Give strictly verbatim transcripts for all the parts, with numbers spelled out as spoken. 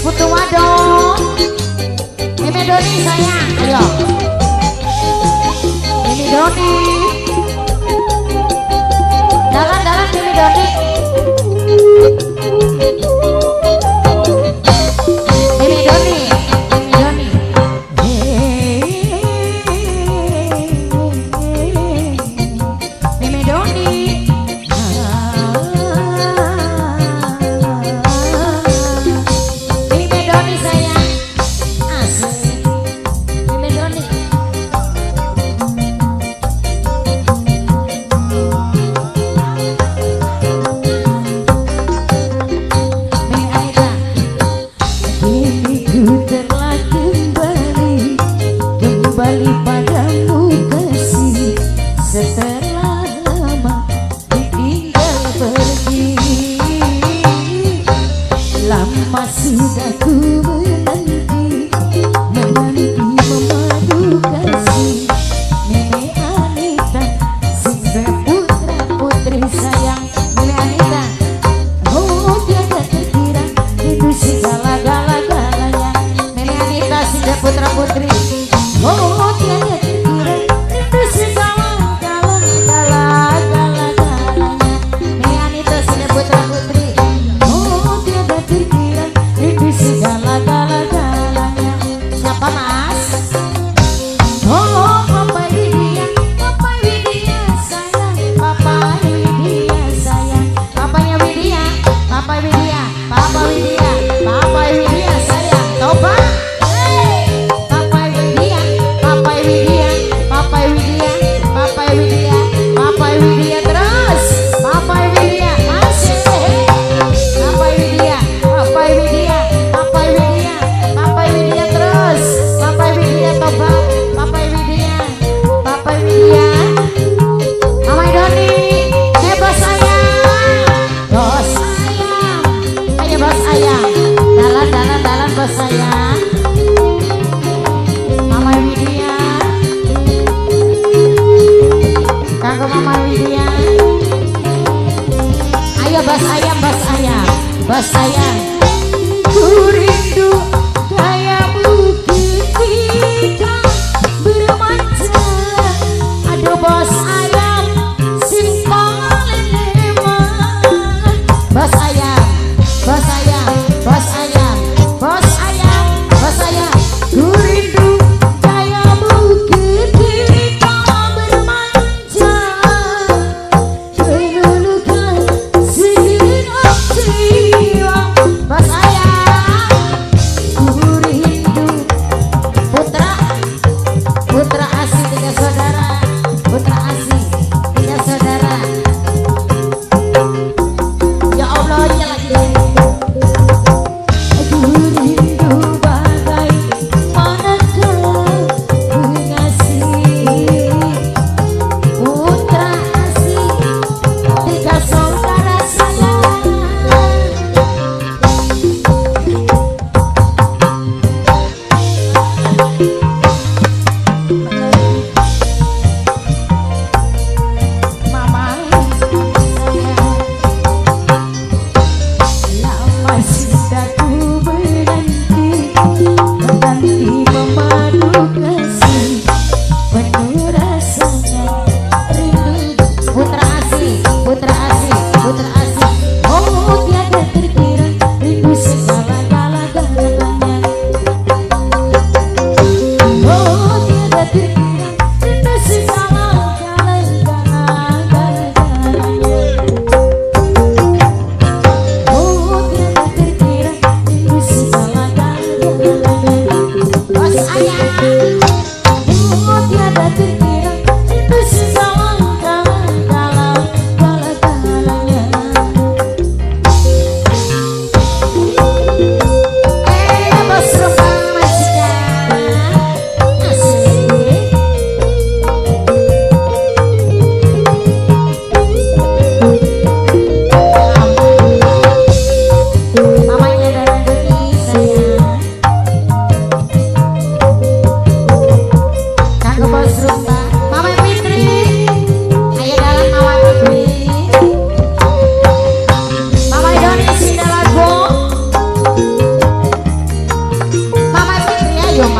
Putu Wado, Mimi Doni sayang, ayo. Mimi Doni, dalam-dalam Mimi Doni. Mimi Doni, Mimi Doni. Mimi Doni. Kembali padamu kasih, setelah lama ditinggal pergi. Lama sudah ku menanti, menanti memadu kasih. Nenek Anita, singgah putra putri sayang. Nenek Anita, oh tiada terkira itu segala-gala-galanya. Nenek Anita, singgah putra putri. Oh tiada terkira itu segala-gala-gala-galanya. Nenek Anita sudah putra putri. Oh tiada terkira itu segala-gala-galanya. Siapa mas? Oh Papa Widya, Papa Widya sayang, Papa Widya sayang. Papanya Widya, Papa Widya, Papa Widya, Papa Widya sayang. Coba. Sayang, Mama Widya, kanggo Mama Widya. Ayo bos ayam, bos ayam, bos sayang. Ku rindu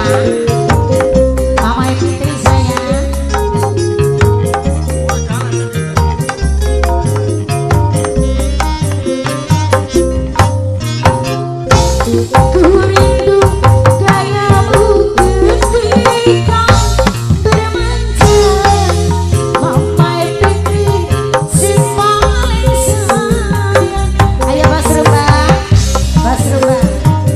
Mama Fitri sayang. Ku rindu gayamu ketika bermanja. Mama Fitri si paling sayang. Ayo Mas Rumah, Mas Rumah.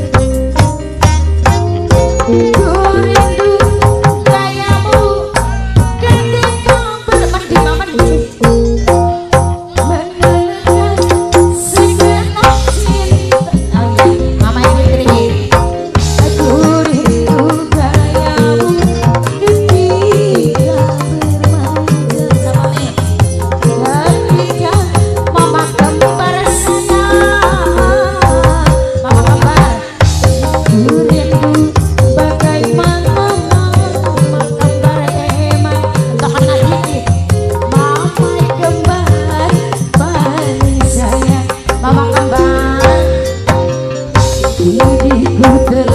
Ku rindu gayamu ketika bermandi Mama Fitri. Mengenalkan segenap cinta. Oh iya, Mama Fitri. Aku rindu gayamu ketika bermanja. Sama nih. Ketika Mama kembar sayang, Mama kembar. Ku rindu bagaimana Mama kembar eman. Tahan lagi. Mama kembar paling sayang. Mama kembar. Diriku